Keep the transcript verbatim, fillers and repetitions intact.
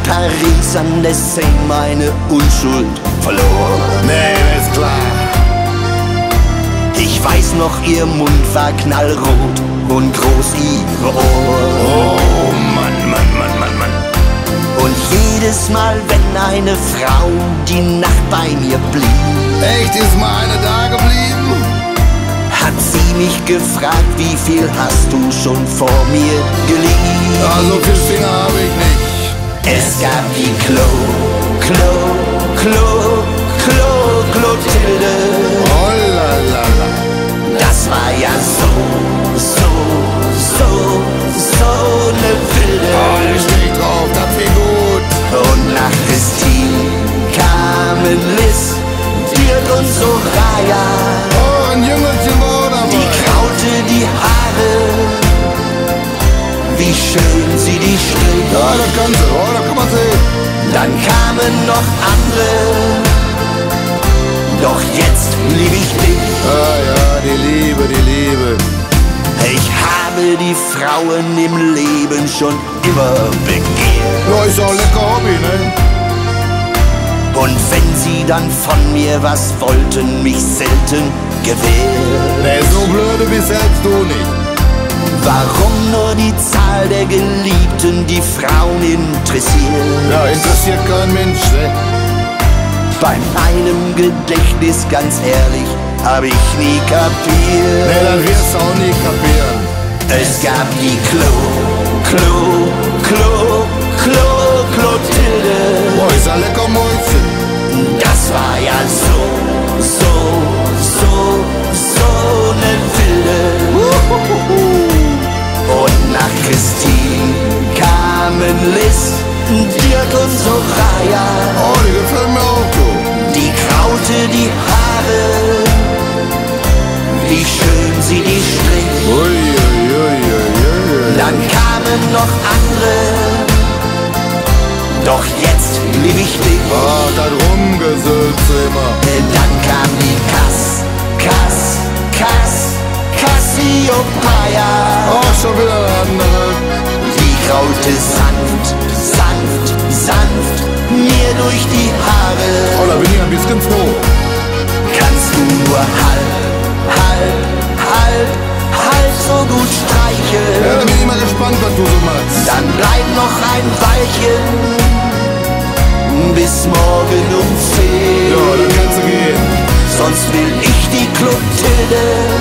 Paris an der Seine meine Unschuld verlor. Nee, ist klar. Ich weiß noch, ihr Mund war knallrot und groß ihre Ohren. Oh Mann, Mann, Mann, Mann, Mann. Und jedes Mal, wenn eine Frau die Nacht bei mir blieb, echt, ist mal eine da geblieben? Hat sie mich gefragt, wie viel hast du schon vor mir geliebt? Ja, so viel Finger habe ich nicht. Es gab die Klo, Klo, Klo, Klo, Clotilde. Oh la la la. Das war ja so, so, so, so ne wilde. Oh, ich steh drauf, das fiel gut. Und nach Christine kamen Liz, Dirk und Soraya. Oh, ein Jüngelchen war dabei. Die kraute die Haare, wie schön sie die strich. Ja, das kann sie, oh, da kann man sehen. Dann kamen noch andere, doch jetzt lieb ich dich. Ah ja, die Liebe, die Liebe. Ich habe die Frauen im Leben schon immer begehrt. Ja, ist auch lecker Hobby, ne? Und wenn sie dann von mir was wollten, mich selten gewährt. Nee, so blöde bist selbst du nicht. Warum nur die Zahl der Geliebten die Frauen interessiert? Ja, interessiert kein Mensch, ne? Bei meinem Gedächtnis, ganz ehrlich, hab ich nie kapiert. Nee, dann wirst du auch nie kapieren. Es gab die Klo, Klo, Klo, Klo, Clotilde. Boah, ist ein lecker Mäuschen. Das war ja so, so, so, so ne wilde. Und nach Christine kamen Liz, Dirk und Soraya. Oh, die gefällt mir auch so. Die kraute die Haare, wie schön sie die strich. Ui, ui, ui, ui, ui. Dann kamen noch andere, doch jetzt lieb ich dich. Ah, das Rumgesülze immer. Dann kam die Kass, Kass, Kass, Cassiopeia. Oh, schon wieder eine andere. Die kraute sanft, sanft, sanft mir durch die Haare. Oh, da bin ich ein bisschen froh. Kannst du nur halb, halb, halb, halb so gut Ja, streicheln. da bin ich mal gespannt, was du so machst. Dann bleib noch ein Weilchen, bis morgen um zehn. Ja, dann kannst du gehen. Sonst will ich die Clotilde